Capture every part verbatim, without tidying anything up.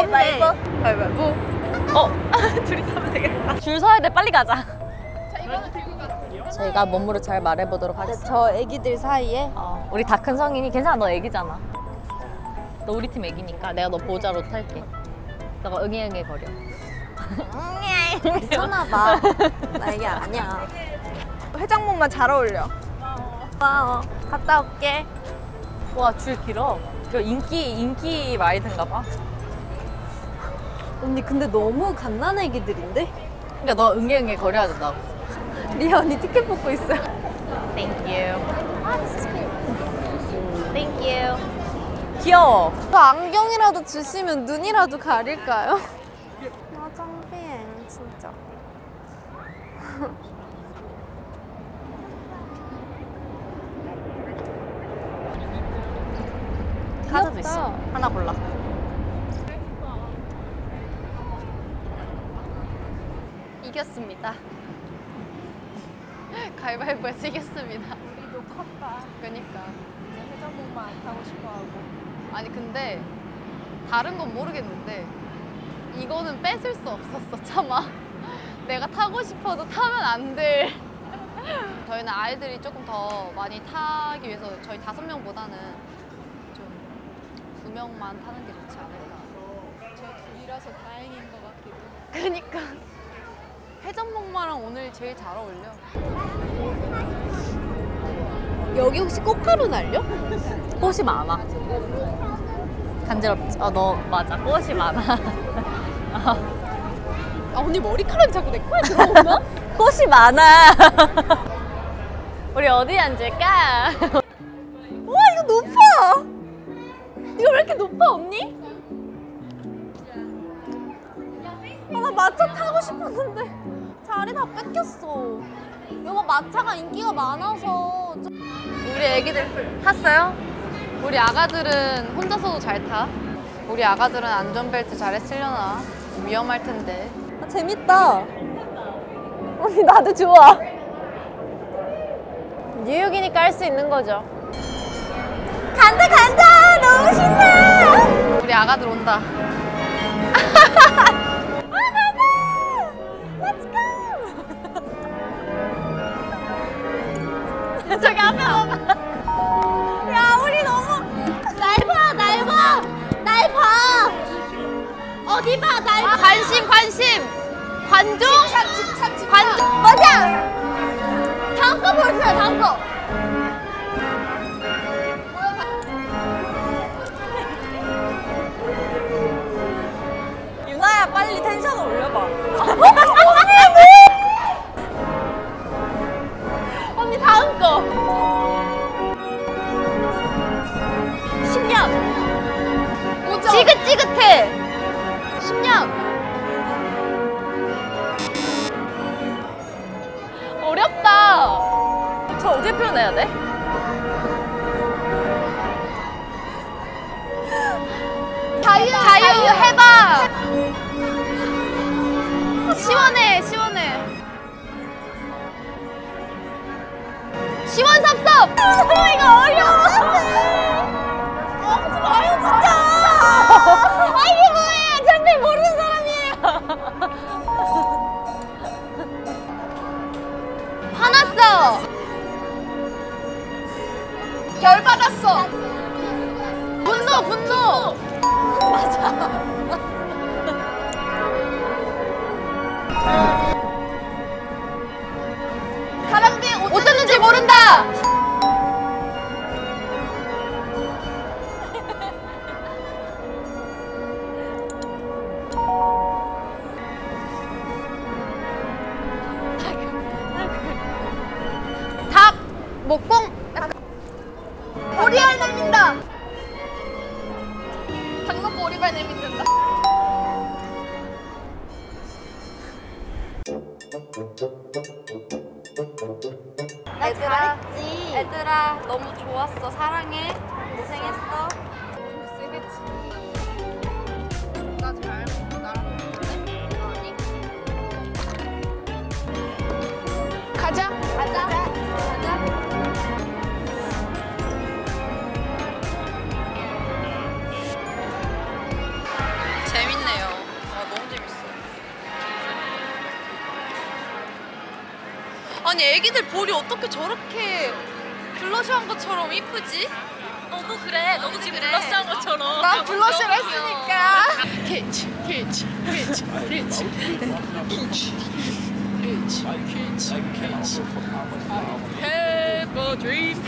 가위바위보. 가위바위보. 어? 둘이 타면 되겠다. 줄 서야 돼. 빨리 가자. 자, 이거는 들고 가. 저희가 몸으로 잘 말해보도록 하겠습니다. 저 애기들 사이에 어, 우리 다 큰 성인이 괜찮아. 너 애기잖아. 너 우리 팀 애기니까 내가 너 보자로 탈게. 너가 응애응애 거려. 미쳤나봐. 나 애기 아니야. 회장목만 잘 어울려. 와, 어, 갔다 올게. 와, 줄 길어. 저 인기 인기 라이드인가 봐. 언니 근데 너무 갓난 애기들인데? 그러니까 너 응애응애 거려야 된다고. 리아 언니 티켓 뽑고 있어요. Thank you. 아, this is cool. Thank you. 귀여워. 저 안경이라도 주시면 눈이라도 가릴까요? 아, 짱비행 진짜. 카드도 있어. 하나 골라. 이겼습니다. 가위바위보에서 이겼습니다. 우리도 컸다. 그러니까. 이제 회전목마 안 타고 싶어하고. 아니 근데 다른 건 모르겠는데 이거는 뺏을 수 없었어. 차마 내가 타고 싶어도 타면 안 돼. 저희는 아이들이 조금 더 많이 타기 위해서 저희 다섯 명보다는 좀 두 명만 타는 게 좋지 않을까. 저 둘이라서 다행인 것 같기도. 그러니까 회전목마랑 오늘 제일 잘 어울려. 여기 혹시 꽃가루 날려? 꽃이 많아. 간지럽지? 어, 너 맞아. 꽃이 많아. 아 언니 머리카락이 자꾸 내 코에 들어오나? 꽃이 많아. 우리 어디 앉을까? 와, 이거 높아! 이거 왜 이렇게 높아, 언니? 아, 나 마차 타고 싶었는데 자리 다 뺏겼어. 여보, 마차가 인기가 많아서 좀... 우리 애기들 탔어요? 우리 아가들은 혼자서도 잘 타. 우리 아가들은 안전벨트 잘 했으려나? 위험할 텐데. 아, 재밌다. 언니, 나도 좋아. 뉴욕이니까 할 수 있는 거죠. 간다, 간다! 너무 신나! 우리 아가들 온다. 저기 앞에 봐봐. 야, 우리 너무 날 봐, 날 봐, 날 봐. 어디 봐, 날 봐. 아, 관심, 관심. 관종? 집착, 집착, 집착. 관종. 맞아. 다음 거 보여주세요, 다음 거. 유나야, 빨리 텐션을 올려봐. 언니, 다음 거. 십 년. 오죠. 지긋지긋해. 십 년. 어렵다. 저 어떻게 표현해야 돼? 자유, 자유, 해봐. 시원해, 시원해. 시원섭섭. 이거 어려워. 하지 마요, 진짜. 아, 이게 뭐예요? 절대 모르는 사람이에요. 화났어. 열받았어. 분노, 분노. 가람비 어쩌는지 모른다. 답 목공 오리알 내민다. 닭 먹고 오리발 내민다. 나 잘했지. 얘들아, 너무 좋았어. 사랑해. 고생했어. 나 잘 먹고 나랑 먹는데? 아니. 가자. 가자. 가자. 재밌네. 아니 애기들 볼이 어떻게 저렇게 블러셔한 것처럼 이쁘지? 너도 그래. 너도 지금 블러셔한 것처럼. 나 블러셔를 했으니까. 캐치 캐치 캐치 캐치 캐치 캐치 캐치 캐치 Have a dream.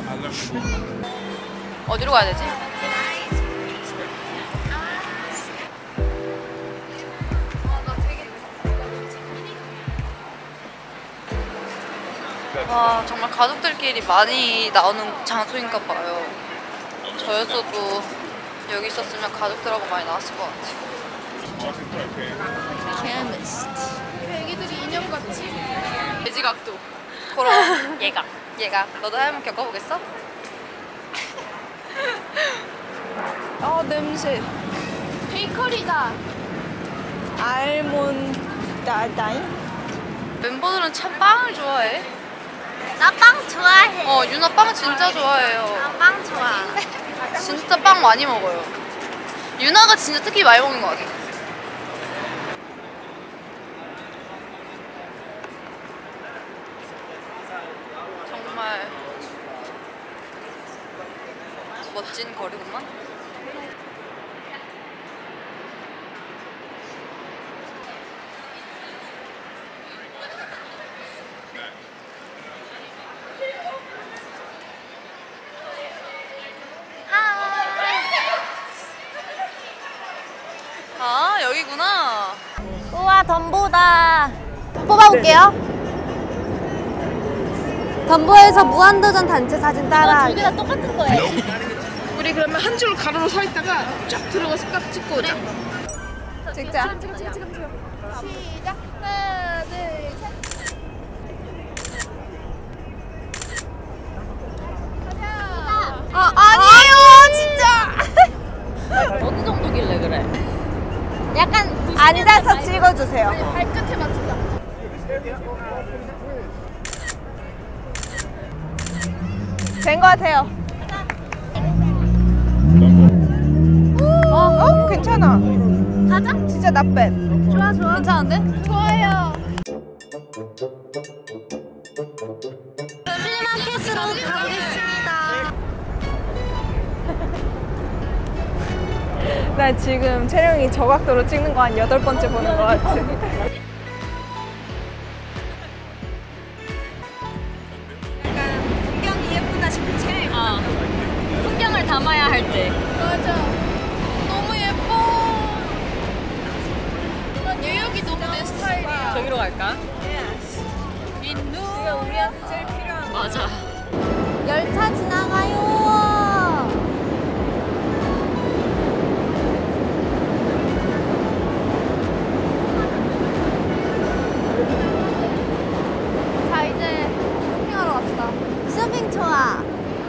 어디로 가야 되지? 와 정말 가족들끼리 많이 나오는 장소인가 봐요. 저였어도 여기 있었으면 가족들하고 많이 나왔을 것 같아요. 애기들이 인형같이. 돼지각도. 그럼 얘가. 얘가 너도 한번 겪어보겠어? 어 냄새. 베이커리다. 알몬다다잉. 멤버들은 참 빵을 좋아해. 나 빵 좋아해. 어 유나 빵 진짜 좋아해요. 나 빵 좋아. 진짜 빵 많이 먹어요. 유나가 진짜 특히 많이 먹는 것 같아. 정말 멋진 거리구만. 아 여기구나. 우와 덤보다. 뽑아볼게요. 덤보에서 무한도전 단체 사진 따라. 두개 다 똑같은 거예요. 우리 그러면 한 줄 가로로 서 있다가 쫙 들어가서 딱 찍고 오자. 찍자. 시작. 하나, 둘, 셋. 가자. 아 아니에요 진짜. 어느 정도길래 그래? 약간 앉아서 찍어주세요. 발끝에 맞추자. 된 것 같아요. 어, 어 괜찮아. 가자. 진짜 not bad. 좋아 좋아. 괜찮은데? 좋아요. 플리마켓으로 가보겠습니다. 나 지금 촬영이 저 각도로 찍는 거 한 여덟 번째 보는 것 같아. 풍경이 예쁘다 싶은 촬영. 아, 풍경을 담아야 할 때. 맞아. 너무 예뻐. 난 뉴욕이 너무 내 스타일이야. 저기로 갈까? 지금 우리한테 제일 필요한 거. 맞아. 열차 지나가요. 자 이제 쇼핑하러 갑시다. 쇼핑 좋아.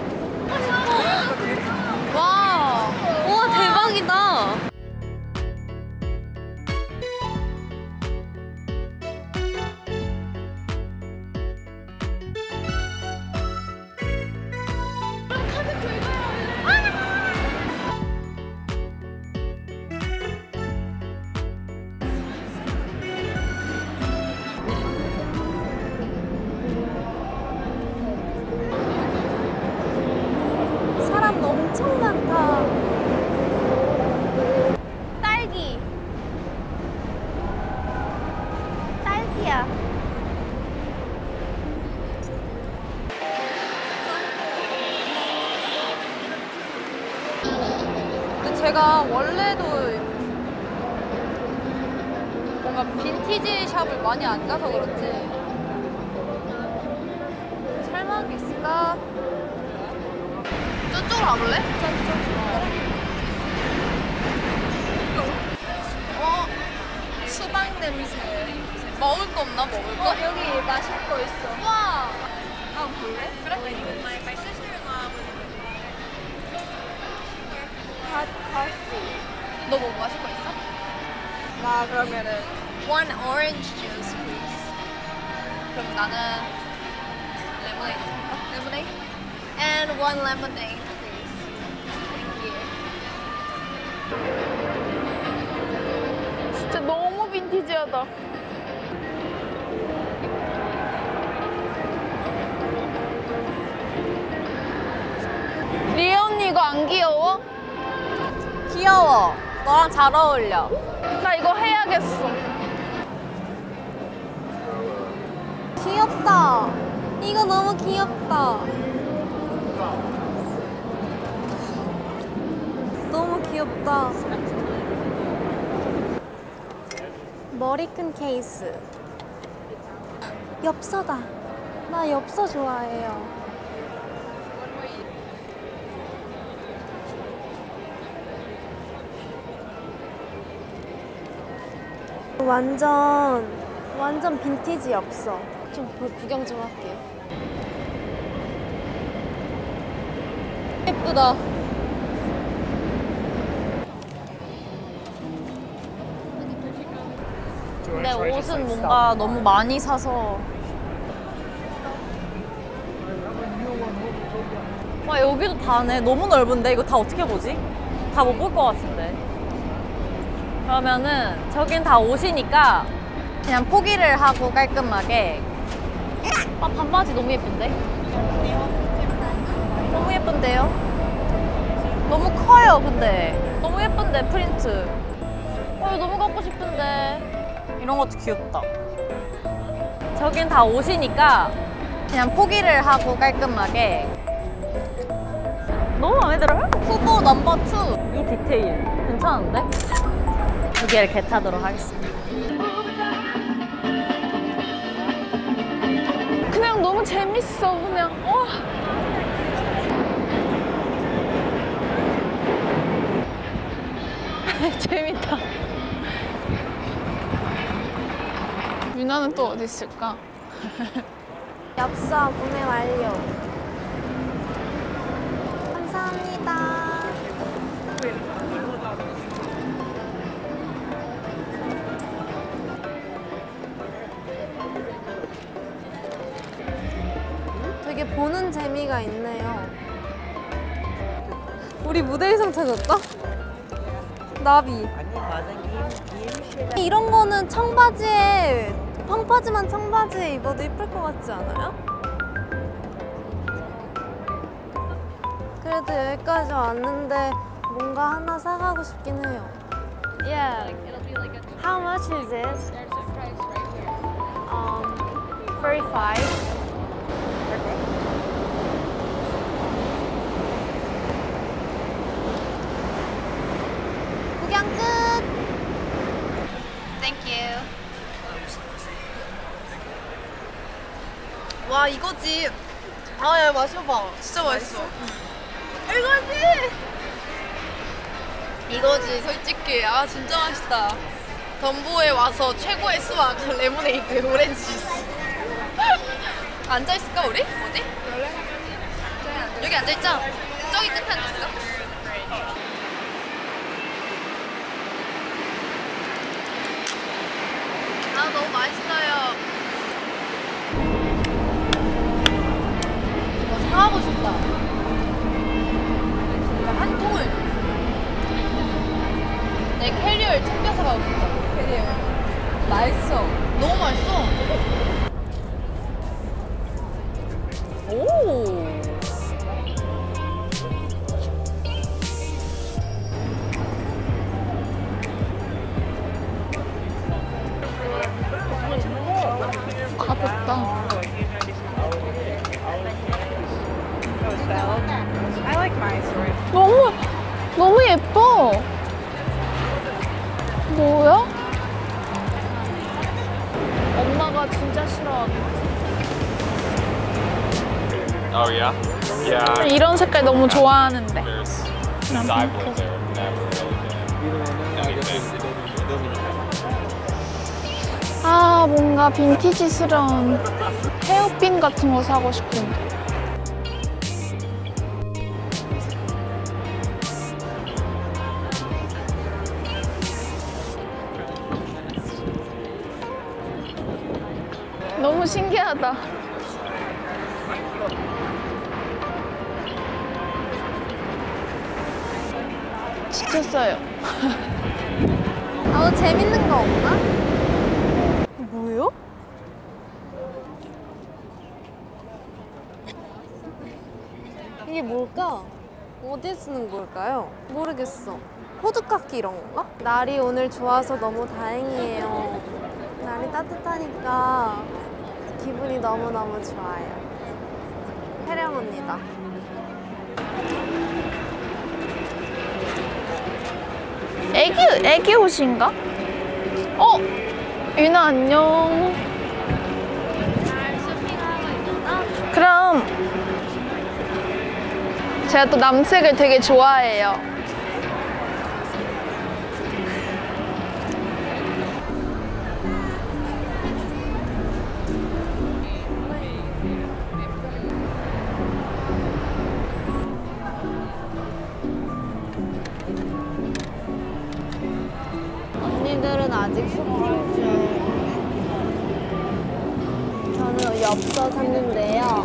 와. 우와 대박이다. 사람 엄청 많다. 딸기. 딸기야. 근데 제가 원래도 뭔가 빈티지 샵을 많이 안 가서 그렇지. 찰막이 있을까? 저쪽으로 가볼래? 어? 수박 냄새. 먹을 거 없나? 먹을 거? 어, 여기 마실 거 있어. 와. 아, 볼래? 그래? 핫 커피. 너 뭐 마실 거 있어? 나 그러면은 One orange juice, please. 그럼 나는 레모네이드. 레모네이드? And one lemonade, please. Thank you. 진짜 너무 빈티지하다. 귀여워. 너랑 잘 어울려. 나 이거 해야겠어. 귀엽다. 이거 너무 귀엽다. 너무 귀엽다. 머리 큰 케이스. 엽서다. 나 엽서 좋아해요. 완전 완전 빈티지 엽서. 좀 보- 구경 좀 할게요. 예쁘다. 근데 옷은 뭔가 너무 많이 사서. 와, 여기도 다네. 너무 넓은데? 이거 다 어떻게 보지? 다 못 볼 것 같은데. 그러면은 저긴 다 옷이니까 그냥 포기를 하고 깔끔하게. 아, 반바지 너무 예쁜데? 너무 예쁜데요? 너무 커요, 근데. 너무 예쁜데, 프린트. 어, 이거 너무 갖고 싶은데. 이런 것도 귀엽다. 저긴 다 옷이니까 그냥 포기를 하고 깔끔하게. 너무 마음에 들어요? 후보 넘버 투. 이 디테일 괜찮은데? 두 개를 개타도록 하겠습니다. 그냥 너무 재밌어. 그냥 와. 재밌다. 유나는 또 어디 있을까? 엽서 구매 완료. 감사합니다. 되게 보는 재미가 있네요. 우리 무대 의상 찾았다? 나비. 이런 거는 청바지에 펑퍼짐한 청바지에 입어도 예쁠 것 같지 않아요? 그래도 여기까지 왔는데 뭔가 하나 사가고 싶긴 해요. Yeah. How much is it? Um, thirty-five. 구경 끝. Thank you. 와 이거지. 아 야 마셔봐. 진짜 맛있어. 이거지. 이거지 솔직히. 아 진짜 맛있다. 덤보에 와서 최고의 수박 레모네이드 오렌지 주스. 앉아 있을까 우리? 어디? 여기 앉아 있자. 저기 끝에 앉아 있을까? 아 너무 맛있어요. 이거 사가고 싶다. 그러니까 한 통을 내 캐리어를 챙겨서 가고 싶다. 캐리어 맛있어. 너무 맛있어. 오. 가볍다. 너무 너무 예뻐. 뭐야? 엄마가 진짜 싫어하겠지. Oh yeah? Yeah. 이런 색깔 너무 좋아하는데. There's since I've lived there, never really been anything. 아 뭔가 빈티지스러운 헤어핀 같은 거 사고 싶은데. 너무 신기하다. 지쳤어요. 아, 재밌는 거 없나? 뭐예요? 이게 뭘까? 어디에 쓰는 걸까요? 모르겠어. 호두깎이 이런 건가? 날이 오늘 좋아서 너무 다행이에요. 날이 따뜻하니까 기분이 너무너무 좋아요. 혜령 언니다. 애기, 애기 옷인가? 어? 유나 안녕. 잘 쇼핑하고 있어? 그럼 제가 또 남색을 되게 좋아해요. 언니들은 아직 쇼핑 중. 저는 엽서 샀는데요.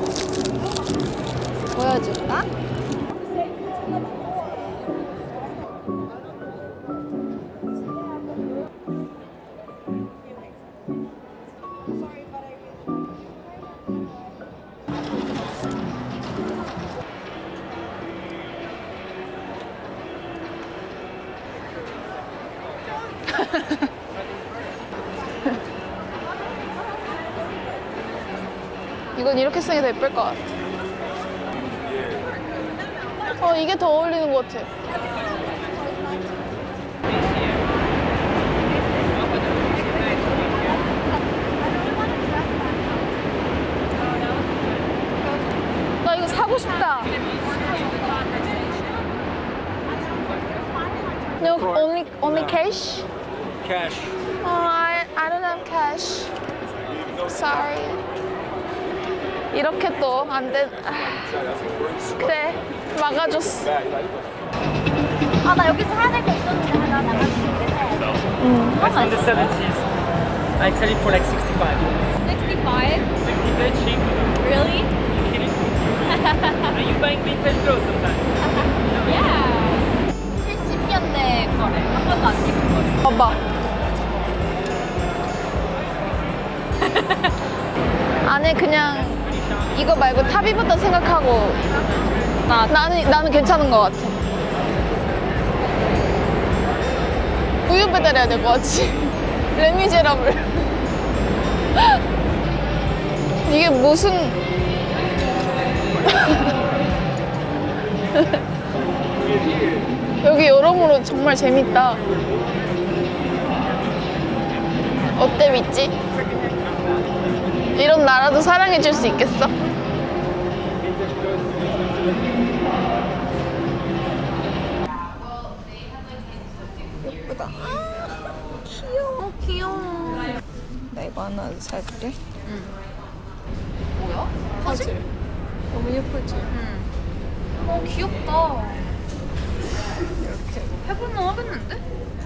보여줄까? 이건 이렇게 쓰는 게 더 예쁠 것 같아. 어, 이게 더 어울리는 것 같아. 나 이거 사고 싶다. No, only, only cash? Cash. Oh, I, I don't have cash. Sorry. 이렇게 또 안 돼. 아, 그래, 막아줬어. 아, 나 여기서 사야 될 거 있었는데 하나 나가주는데. 응. That's in the seventies. I sell it for like sixty-five. sixty-five? sixty very cheap. Really? Are you kidding? Are you buying vintage clothes sometimes? Yeah. 칠십 년대 거래. 한 번도 안 입은 거래. 봐봐. 안에 그냥 이거 말고 탑이부터 생각하고 나, 나는, 나는 괜찮은 것 같아. 우유 배달해야 될 것 같지? 레미제라블. 이게 무슨 여기 여러모로 정말 재밌다. 어때, 믿지? 이런 나라도 사랑해줄 수 있겠어? 예쁘다. 귀여워, 귀여워. 나 이거 하나 살게. 뭐야? 화질. 너무 예쁘지? 어, 귀엽다. 이렇게. 해볼만 하겠는데?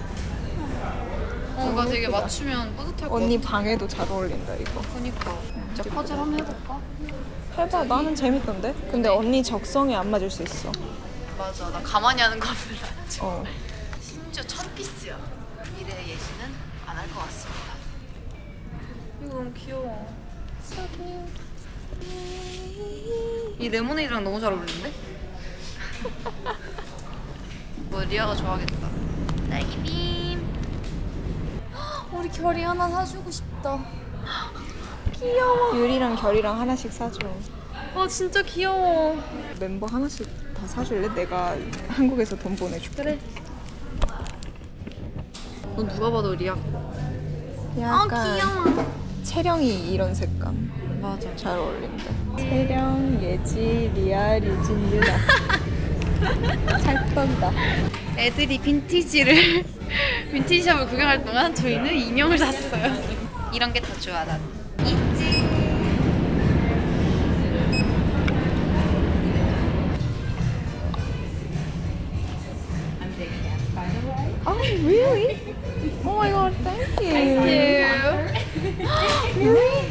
어, 뭔가 되게 맞추면 뿌듯할 것 언니 같아. 방에도 잘 어울린다 이거. 그니까. 진짜 퍼즐 한번 해볼까? 해봐. 나는 재밌던데. 근데 언니 적성에 안 맞을 수 있어. 맞아, 나 가만히 하는 거 별로 안 좋아. 어. 심지어 첫 피스야. 미래의 예시는 안 할 것 같습니다. 이거 너무 귀여워. 이 레모네이드랑 너무 잘 어울리는데? 뭐 리아가 좋아하겠다. 딸기빔. 우리 결이 하나 사주고 싶다. 유리랑 결이랑 하나씩 사줘. 아 진짜 귀여워. 멤버 하나씩 다 사줄래? 내가 한국에서 돈 보내줄게. 그래. 넌 누가 봐도 리아. 약간 귀여워. 채령이 이런 색감. 맞아. 잘 어울린다. 채령, 예지, 리아, 류진, 유나. 잘 떤다. 애들이 빈티지를 빈티지샵을 구경할 동안 저희는 인형을 샀어요. 이런 게 더 좋아 난. 있지. Oh, really? Oh my god, thank you. Thank you. Really?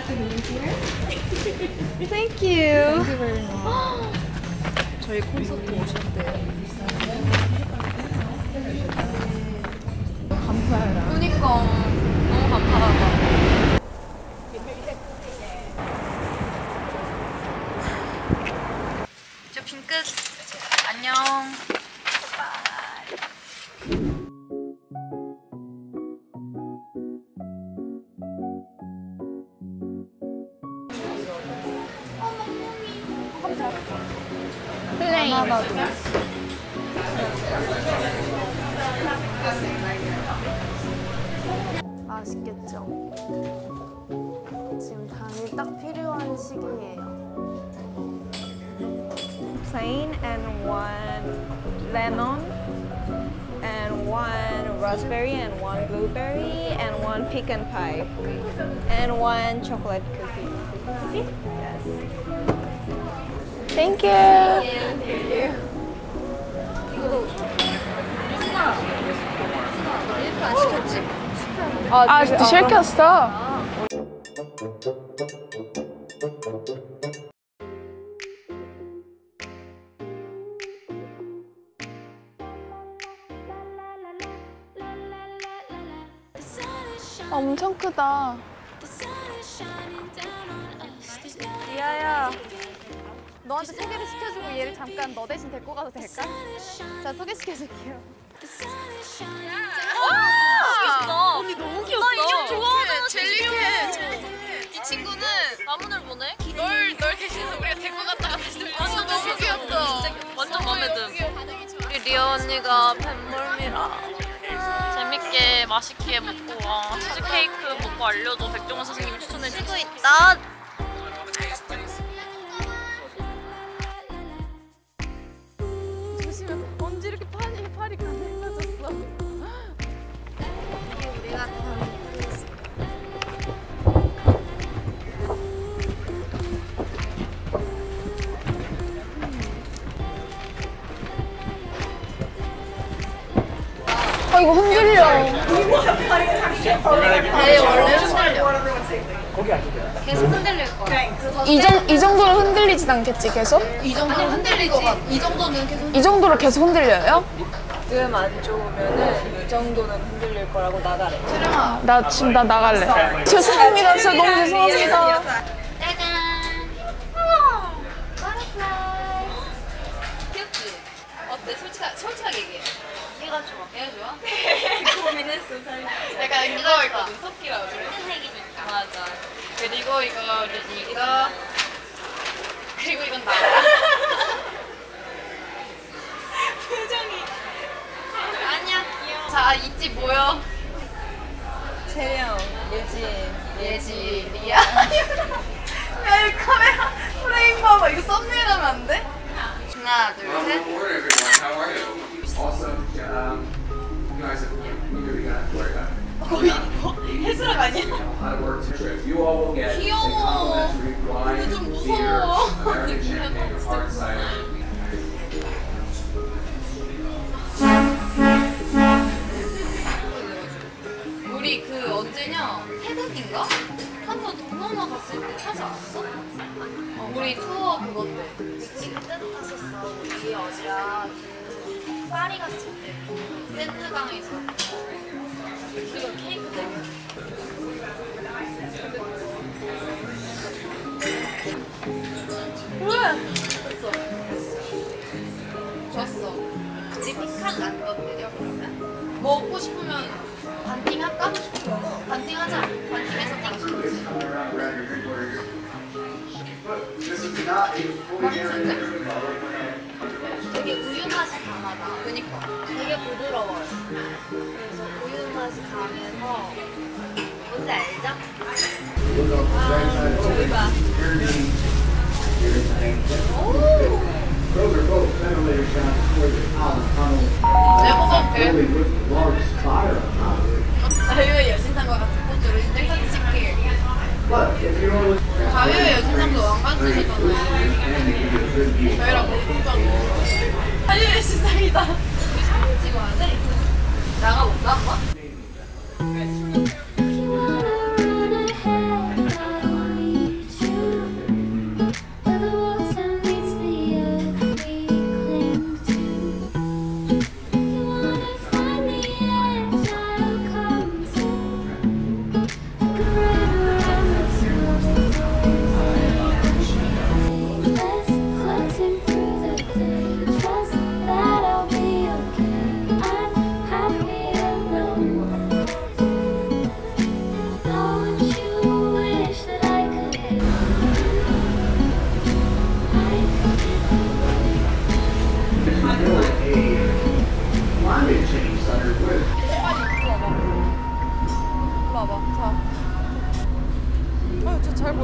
Thank you. Thank you very much. 저희 콘서트 오셨대요. 감사해라. 그니까 너무 감사하다. 쇼핑 끝. 안녕. 바이. 아시겠죠? 지금 당이 딱 필요한 시기예요. Plain and one lemon and one raspberry and one blueberry and one pecan pie and one chocolate cookie. Cookie? Yes. Thank you. 안 시켰지? 아, 진짜 시켰어? 엄청 크다. 리아야, 너한테 소개를 시켜주고 얘를 잠깐 너 대신 데리고 가도 될까? 자, 소개시켜줄게요. 귀엽다. 언니 너무 귀엽다. 나 인형 좋아하잖아. 젤리캣. 이 친구는 나무늘 보네. 널, 널 대신 우리가 데리고 갔다가 다시 돌려. 완전 아, 너무 귀엽다. 진짜 완전 마음에 든. 우리 리아 언니가 뱃멀미라 재밌게 맛있게 먹고 와. 치즈케이크 먹고 알려줘. 백종원 선생님이 추천해 줄 수 있다. 조심해. 언제 이렇게 팔이, 팔이 가늘어졌어? 우리가 아, 이거 흔들려. 배 원래 흔들려. 계속 흔들릴 거야. 이, 정, 이 정도로 흔들리진 않겠지, 계속? 이 정도는 흔들릴 것 같아. 이 정도는 계속 이 정도로 계속 흔들려요? 좀 안 좋으면은 이 정도는 흔들릴 거라고 나가래. 수령아. 나 지금 나 나갈래. 죄송합니다. 진짜 너무 죄송합니다. 귀엽지? 어때? 솔직하, 솔직하게 얘기해. 얘가 좋아. 얘가 좋아? 고민했어, 사실. 약간 이거 있거든. 토끼라고 그래. 색이니까. 맞아. 그리고 이거, 이거. 그리고 이건 나. 표정이. 아니야. 귀여워. 자, 있지 모여. 채령, 예진, 예지, 리아. 야, 이 카메라 프레임 봐봐. 이거 썸네일 하면 안 돼? 하나, 둘, Well, 셋. good morning, everyone. How are you? Also, um, you guys have you got to worry about it. 거의 뭐 해수랑 아니야? How to work to trip. You all will get a 귀여워. complimentary wine, 근데 좀 beer, 무서워. American champagne, or hard cider. 우리 그 언제냐? 태국인가? 한 번 동남아 갔을 때 타지 않았어? 어, 우리 투어 그것 때. 그치, 그때도 탔었어. 우리 어디야? 그 파리 갔을 때. 센트강에서. 그리고 케이크 때문에. 줬어. 줬어. 우리 피칸 안 건드려, 그러면? 먹고 싶으면 반띵 할까? 반띵 하자. 반띵해서 가자. This is not a fully guaranteed. 되게 우유 맛이 강하다. 그니까. 되게 부드러워요. 그래서 우유 맛이 강해서 뭔지 알죠? 저기 봐. Those are both ventilators down toward the Allen tunnel. 내가 먹을게. Really with large fire on top of it. 자유의 여신상과 같은 포즈로 인증사진 찍기. But if you want to look 자유의 여신상도 왕관 쓰시잖아요. 저희랑 뭐 손잡고. 자유의 여신상이다. 우리 사진 찍어야 돼. 나가볼까 한번? Floating through the day, trust that I'll be okay.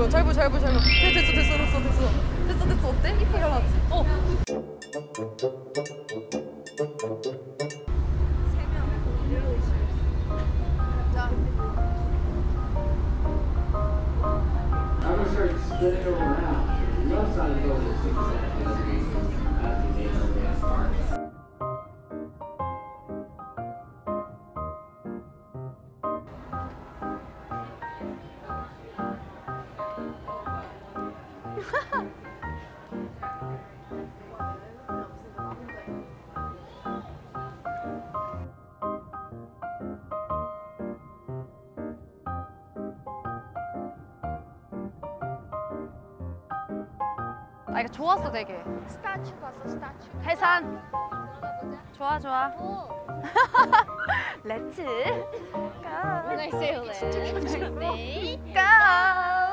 보여 잘 보여 잘 보여 잘 보여. 됐어 됐어 됐어 됐어 됐어 됐어 어때? 이쁘게 나왔지? 어. I'm gonna start spinning around. The left side of those is exactly as it is as the name of the park. 아 이거 좋았어 되게. 스타츄 봤어, 스타츄. 해산. 좋아 좋아. 렛츠 고. 나이스, 렛츠 고. 고.